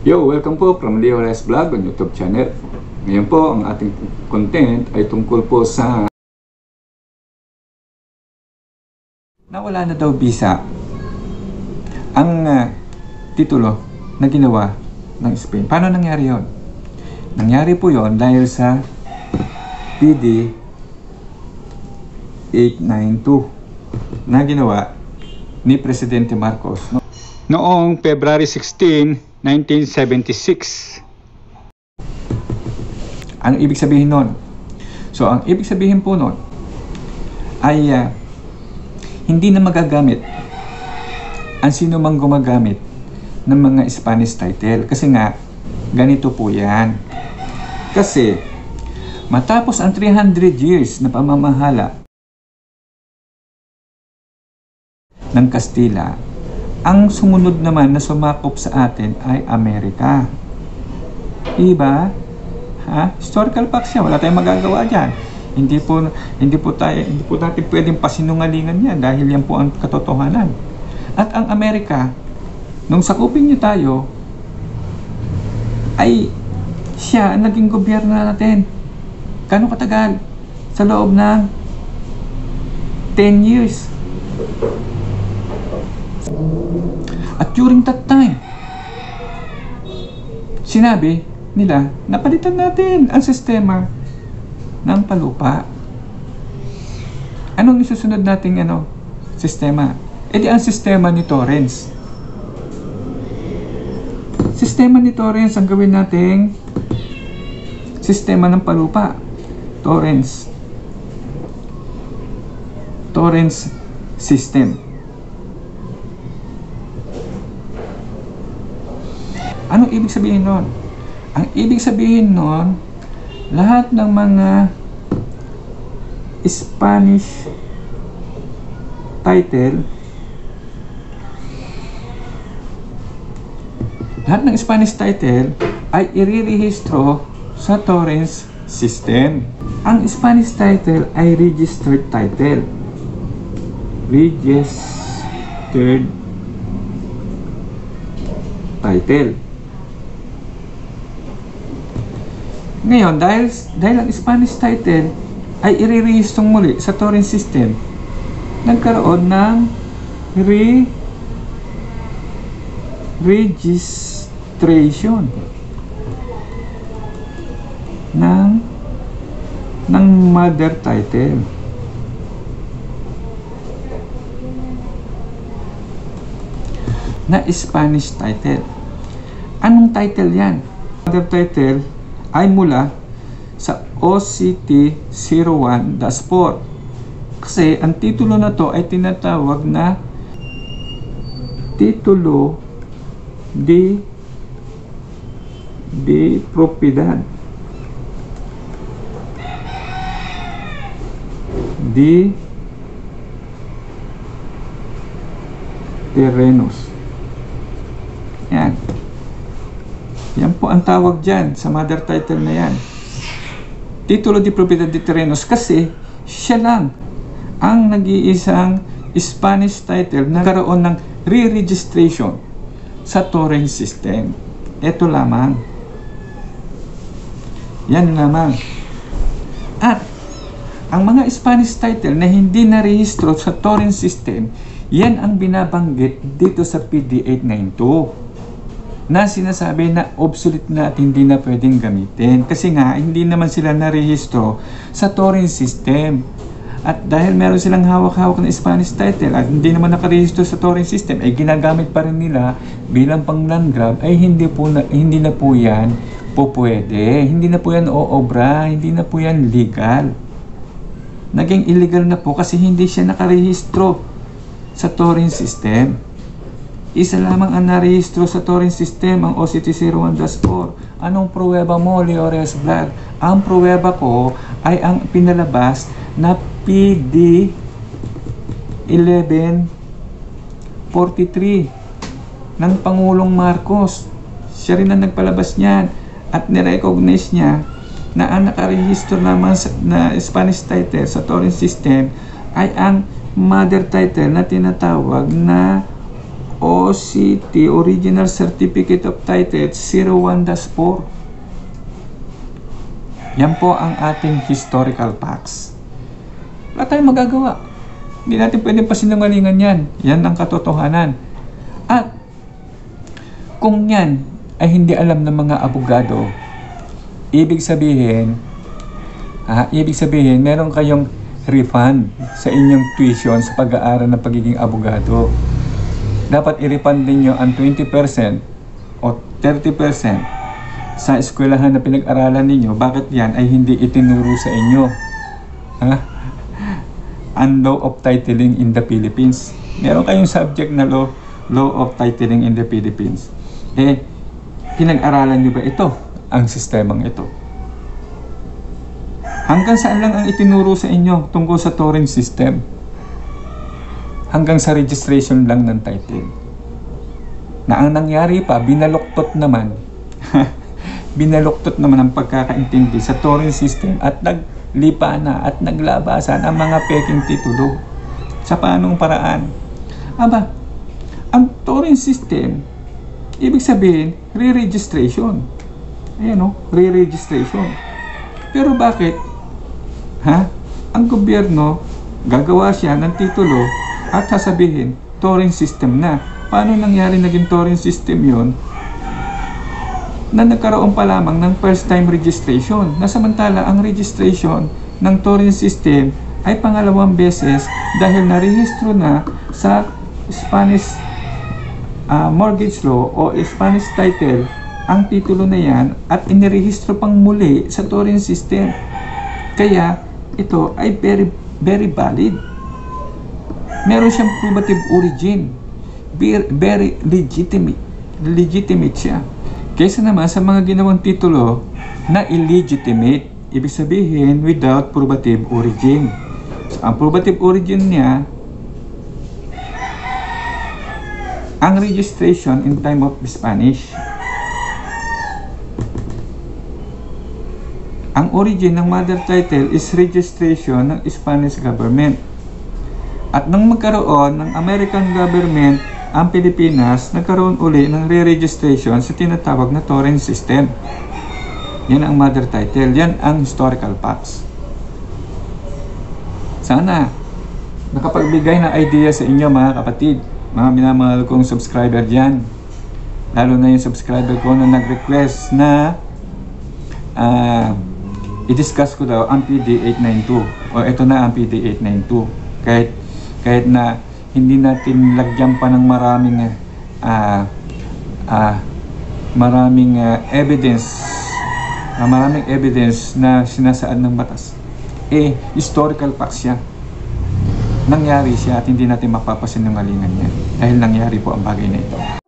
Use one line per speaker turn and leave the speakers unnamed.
Yo, welcome po from Leo Reyes Vlog on YouTube channel. Ngayon po, ang ating content ay tungkol po sa nawala na daw visa ang titulo na ginawa ng Spain. Paano nangyari yon? Nangyari po yon dahil sa PD 892 na ginawa ni Presidente Marcos noong February 16, 1976. Ano ibig sabihin nun? So, ang ibig sabihin po nun ay hindi na magagamit ang sino mang gumagamit ng mga Spanish title. Kasi nga, ganito po yan. Kasi, matapos ang 300 years na pamamahala ng Kastila, ang sumunod naman na sumakop sa atin ay Amerika. Diba? Historical facts yan. Wala tayong magagawa dyan. Hindi po natin pwedeng pasinungalingan yan dahil yan po ang katotohanan. At ang Amerika, nung sakupin niyo tayo, ay siya ang naging gobyerno natin. Gano'ng katagal? Sa loob ng 10 years. At during that time, sinabi nila, napalitan natin ang sistema ng palupa. Anong isusunod nating sistema? E di ang sistema ni Torrens. Sistema ni Torrens ang gawin nating sistema ng palupa. Torrens system. Anong ibig sabihin nun? Ang ibig sabihin nun, lahat ng mga Spanish title, ay irirehistro sa Torrens system. Ang Spanish title ay registered title. Ngayon, dahil ang Spanish title ay irirehistong muli sa Torrens system, nagkaroon ng registration ng mother title. Na Spanish title. Anong title yan? Mother title ay mula sa OCT 01-4. Kasi ang titulo na to ay tinatawag na titulo de propiedad de terrenos. Yan. Yan po ang tawag dyan sa mother title na yan. Titulo de propiedad de terrenos, kasi siya lang ang nag-iisang Spanish title na nagkaroon ng re-registration sa Torrens system. Ito lamang. Yan lamang. At ang mga Spanish title na hindi na-rehistro sa Torrens system, yan ang binabanggit dito sa PD 892. Na sinasabi na obsolete na at hindi na pwedeng gamitin. Kasi nga, hindi naman sila narehistro sa Torrens system. At dahil meron silang hawak-hawak na Spanish title at hindi naman nakarehistro sa Torrens system, ay ginagamit pa rin nila bilang pang land grab, ay hindi na po yan po pwede. Hindi na po yan oobra, hindi na po yan legal. Naging illegal na po kasi hindi siya nakarehistro sa Torrens system. Isa lamang ang narehistro sa Torrens system, ang OCT 01-4. Anong pruweba mo, Leo Reyes Vlog? Ang pruweba ko ay ang pinalabas na PD 1143 ng Pangulong Marcos. Siya rin ang nagpalabas niyan at nirecognize niya na ang nakarehistro naman na Spanish title sa Torrens system ay ang mother title na tinatawag na OCT, Original Certificate of Title 01-4. Yan po ang ating historical facts. Wala tayong magagawa. Hindi natin pwede pasinungalingan yan. Yan ang katotohanan. At kung yan ay hindi alam ng mga abogado, ibig sabihin meron kayong refund sa inyong tuition sa pag-aaral ng pagiging abogado. Dapat i-refund ninyo ang 20% o 30% sa eskwelahan na pinag-aralan ninyo. Bakit yan ay hindi itinuro sa inyo? Ang law of titling in the Philippines. Meron kayong subject na law of titling in the Philippines. Pinag-aralan nyo ba ito? Ang sistemang ito. Hanggang saan lang ang itinuro sa inyo tungkol sa torrent system? Hanggang sa registration lang ng title. Na ang nangyari pa, binaluktot naman ang pagkakaintindi sa torrent system at naglipa na at naglabasan ang mga peking titulo. Sa paanong paraan? Ang torrent system, ibig sabihin, re-registration. Ayan re-registration. Pero bakit? Ang gobyerno, gagawa siya ng titulo at sasabihin, torrent system na. Paano nangyari naging torrent system yon? Na nagkaroon pa lamang ng first time registration, na samantala ang registration ng torrent system ay pangalawang beses dahil narehistro na sa Spanish mortgage law o Spanish title ang titulo na yan at inirehistro pang muli sa torrent system. Kaya ito ay very, very valid. Meron siyang probative origin, very legitimate siya. Kaysa naman sa mga ginawang titulo na illegitimate, ibig sabihin without probative origin. So, ang probative origin niya, ang registration in time of Spanish. Ang origin ng mother title is registration ng Spanish government. At nang magkaroon ng American government ang Pilipinas, nagkaroon uli ng re-registration sa tinatawag na torrent system. Yan ang mother title. Yan ang historical facts. Sana nakapagbigay ng idea sa inyo mga kapatid, mga minamahal kong subscriber dyan. Lalo na yung subscriber ko na nag-request na i-discuss ko daw ang PD 892. O ito na ang PD 892. Kahit na hindi natin lagyan pa ng maraming evidence na sinasaad ng batas. Historical facts siya. Nangyari siya at hindi natin mapapasinungalingan yan dahil nangyari po ang bagay na ito.